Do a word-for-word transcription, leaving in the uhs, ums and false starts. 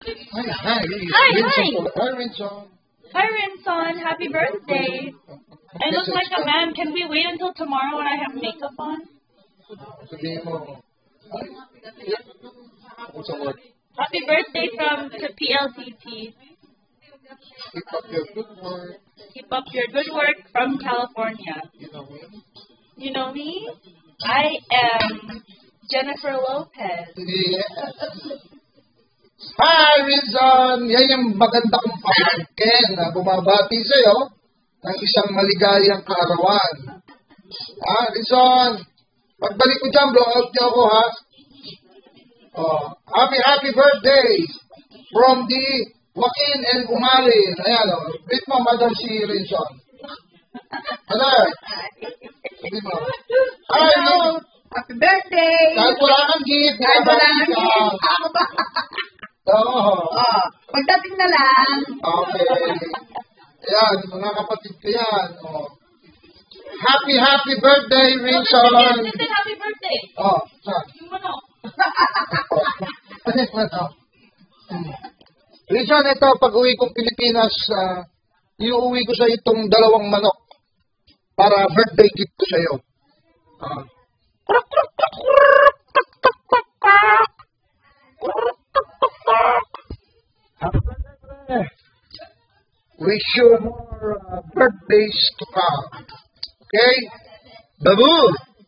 Hi, hi. Hi, hi. Hi, Rinzon. Hi, Rinzon. Happy birthday. I look like a man. Can we wait until tomorrow when I have makeup on? Sabihin mo. What's the word? Happy birthday from to P L C T. Keep up your good work. Keep up your good work from California. You know me? You know me? I am Jennifer Lopez. Yeah. Hi, Rinzon! Yan yung maganda kong pamangkin na bumabati sa'yo ng isang maligayang kaarawan. Ah, Rinzon! Pagbalik ko dyan, blow out niyo ako, ha? Oh, happy, happy birthday from the Joaquin and Umarin. Ayan, o. Oh. Greet mo, madam si Rinzon. Hello. Sabi mo. Hi, Hello. Happy birthday! kahit wala kang gift, Kahit wala nabati kang ka. gift. Oo. Oh, pagdating na lang. Okay. Ayan, mga kapatid ko yan. Oh. Happy, happy birthday, Rinzon! Listen, happy birthday. Oh, saan? Yung manok. Ano yung manok? Hmm. Rinzon, ito, pag uwi kong Pilipinas, uh, iuwi ko sa itong dalawang manok para birthday gift ko sa iyo. Uh. Wish you more uh, birthdays to come. Okay? Babu!